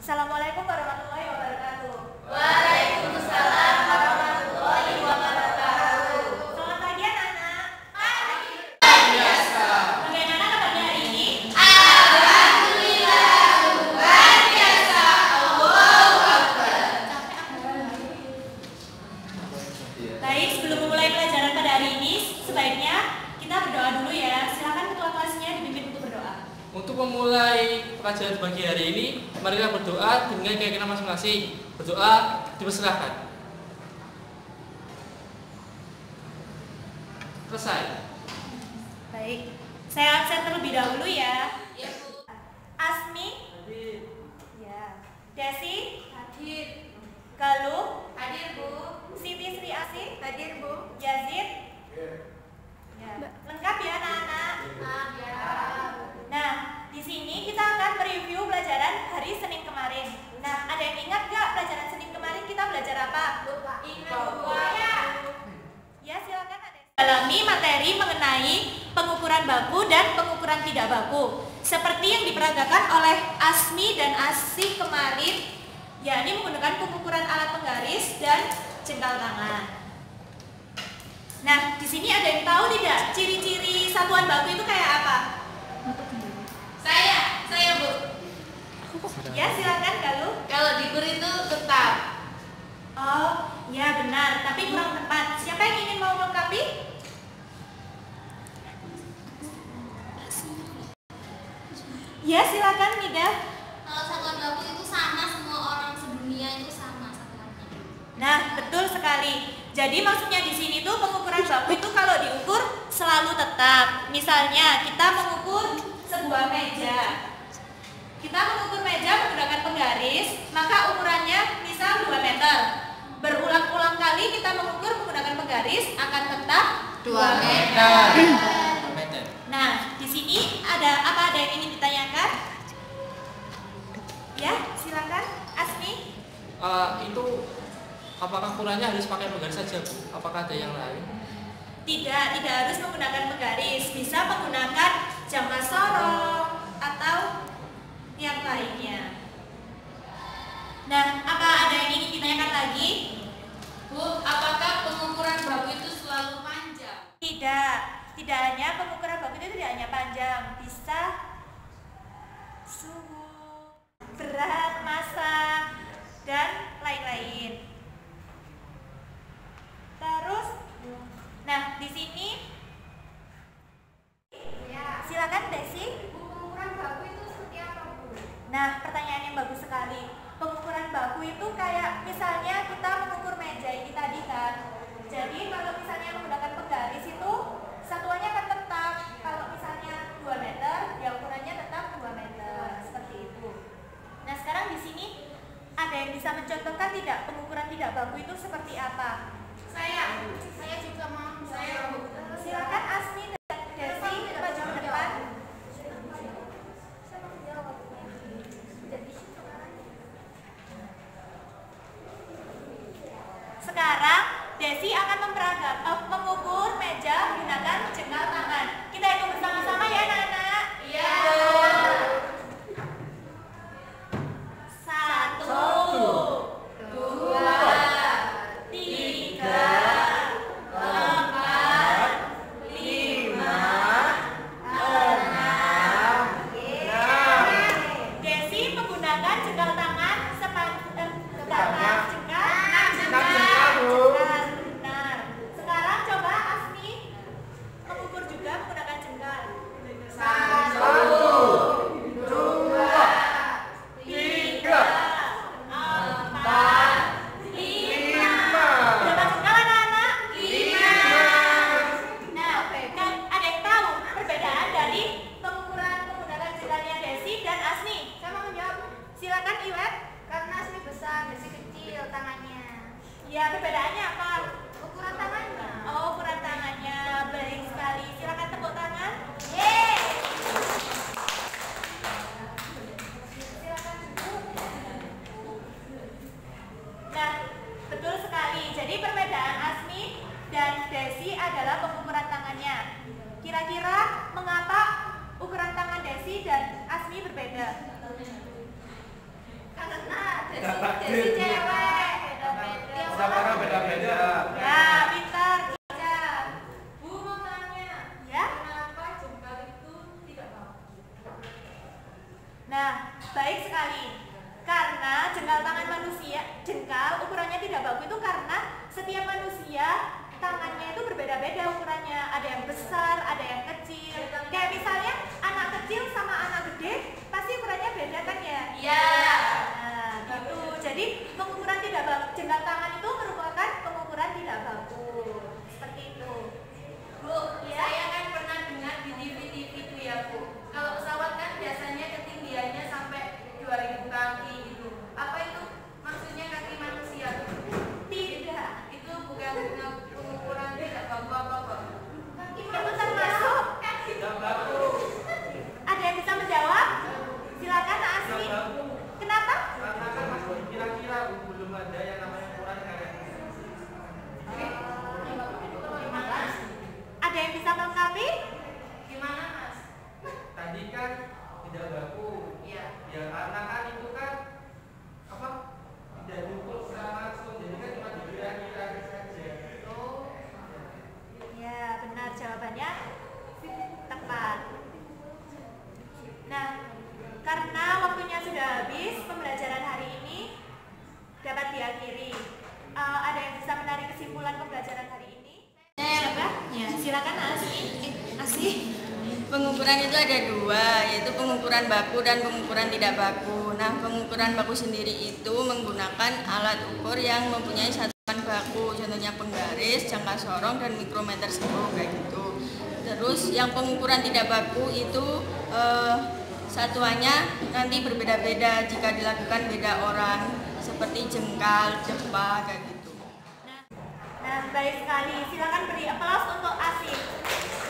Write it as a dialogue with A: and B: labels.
A: Assalamualaikum warahmatullahi wabarakatuh.
B: Waalaikumsalam warahmatullahi wabarakatuh.
A: Selamat pagi anak-anak.
B: Pagi. Biasa.
A: Bagaimana kabarnya hari ini?
B: Alhamdulillah luar biasa. Allahu Akbar.
A: Baik, sebelum memulai pelajaran pada hari ini, sebaiknya kita berdoa dulu ya. Silakan ketua kelasnya dipimpin untuk berdoa.
C: Untuk memulai pelajaran pagi hari ini, marilah berdoa dengan keyakinan masing-masing. Berdoa dipersilahkan. Selesai.
A: Baik, saya absen terlebih dahulu ya.
B: Ya, Bu.
A: Asmi,
C: Hadir.
A: ya. Desi,
B: Hadir.
A: Galuh,
B: Hadir, Bu.
A: Siti Sri Asih,
B: Hadir, Bu.
A: Yazid. Ya. Lengkap ya anak-anak.
B: Ya.
A: Nah, di sini kita akan mereview pelajaran hari Senin kemarin. Nah, ada yang ingat gak pelajaran Senin kemarin kita belajar apa?
B: Lupa. Ingat, Bu.
A: Ya, silakan ada. Dalami materi mengenai pengukuran baku dan pengukuran tidak baku. Seperti yang diperagakan oleh Asmi dan Asih kemarin, yakni menggunakan pengukuran alat penggaris dan jengkal tangan. Nah, di sini ada yang tahu tidak ciri-ciri satuan baku itu kayak apa?
B: Saya, Bu.
A: Ya, silakan Galuh.
B: Kalau dikur itu tetap.
A: Oh, ya benar, tapi kurang tepat. Siapa yang ingin mau melengkapi? Ya, silakan Nida.
B: Kalau satuan baku itu sama, semua orang sedunia itu sama satuannya.
A: Nah, betul sekali. Jadi maksudnya di sini tuh pengukuran baku itu kalau diukur selalu tetap. Misalnya kita mengukur sebuah meja. Kita mengukur meja menggunakan penggaris, maka ukurannya misal 2 meter. Berulang-ulang kali kita mengukur menggunakan penggaris akan tetap
B: 2 meter.
C: Meter.
A: Nah, di sini ada yang ingin ditanyakan? Ya, silakan Asmi.
C: Itu apakah ukurannya harus pakai penggaris saja, Bu? Apakah ada yang lain?
A: Tidak harus menggunakan penggaris, bisa menggunakan jangka sorong atau yang lainnya. Nah, apa ada yang ingin ditanyakan lagi?
B: Bu, apakah pengukuran baku itu selalu panjang?
A: Tidak hanya pengukuran baku itu tidak hanya panjang, bisa suhu, berat, massa, dan lain-lain. Terus, nah di sini, silakan Desi.
B: Pengukuran baku itu seperti apa, Bu?
A: Nah, pertanyaan yang bagus sekali. Pengukuran baku itu kayak misalnya kita mengukur meja ini tadi kan. Jadi kalau misalnya menggunakan penggaris itu satuannya akan tetap. Kalau misalnya 2 meter, ya ukurannya tetap 2 meter. Seperti itu. Nah, sekarang di sini ada yang bisa mencontohkan tidak pengukuran tidak baku itu seperti apa?
B: Saya juga mau.
A: Silakan Asmi dan Desi maju ke depan. Sekarang Desi akan mengukur meja menggunakan jengkal tangan. Kita hitung bersama-sama ya anak-anak.
B: Iya.
A: 1, 2, 3, 4, 5, 6. Desi menggunakan jengkal tangan jengkal. Benar. Sekarang coba Asmi mengukur juga menggunakan jengkal. 1, 2, 3, 4, 5. Berapa jengkal anak-anak? 5. Nah, kan ada yang tahu perbedaan dari pengukuran menggunakan jengkalnya Desi dan Asmi?
B: Saya mau menjawab.
A: Silakan Iwet.
B: Karena Asmi besar, Desi kecil tangannya.
A: Ya, perbedaannya apa?
B: Ukuran tangannya.
A: Oh, ukuran tangannya. Baik sekali. Silakan tepuk tangan.
B: Yeay.
A: Silakan. Nah, betul sekali. Jadi perbedaan Asmi dan Desi adalah pengukuran tangannya. Kira-kira mengapa ukuran tangan Desi dan Asmi berbeda?
B: Karena
A: Nah, baik sekali. Karena jengkal tangan manusia, jengkal ukurannya tidak baku itu karena setiap manusia tangannya itu berbeda-beda ukurannya. Ada yang besar, ada yang kecil. Kayak misalnya anak kecil sama anak gede pasti ukurannya beda kan ya?
B: Iya.
A: Nah, gitu. Jadi pengukuran tidak baku, jengkal tangan itu merupakan pengukuran tidak baku. Seperti itu.
D: Bu, saya kan pernah dengar di TV-TV itu ya Bu. Kalau pesawat kan biasanya ketinggiannya sampai 2000 kaki gitu. Apa itu maksudnya kaki manusia?
A: Tidak.
D: Itu bukan pengukuran tidak baku apa kok?
A: Itu termasuk. Ada yang bisa menjawab? Silakan Nak Asmi. Kenapa?
C: Karena kan masih kira-kira belum ada yang namanya ukuran karet.
A: Ada yang bisa melengkapi?
D: Gimana Mas?
C: Tadi kan tidak baku.
D: Iya.
C: Ya karena kan itu kan apa? Tidak diukur secara langsung, jadi kan cuma dikira-kira saja.
D: Oh.
A: Ya, benar jawabannya tepat. Nah, karena waktunya sudah habis, pembelajaran hari ini dapat diakhiri. Ada yang bisa menarik kesimpulan pembelajaran hari ini? Siapa? Ya, silakan Asih.
E: Pengukuran itu ada dua, yaitu pengukuran baku dan pengukuran tidak baku. Nah, pengukuran baku sendiri itu menggunakan alat ukur yang mempunyai satuan baku, contohnya penggaris, jangka sorong, dan mikrometer stroke kayak gitu. Terus yang pengukuran tidak baku itu satuannya nanti berbeda-beda jika dilakukan beda orang, seperti jengkal, depa kayak gitu.
A: Nah, baik sekali. Silakan beri aplaus untuk Asih.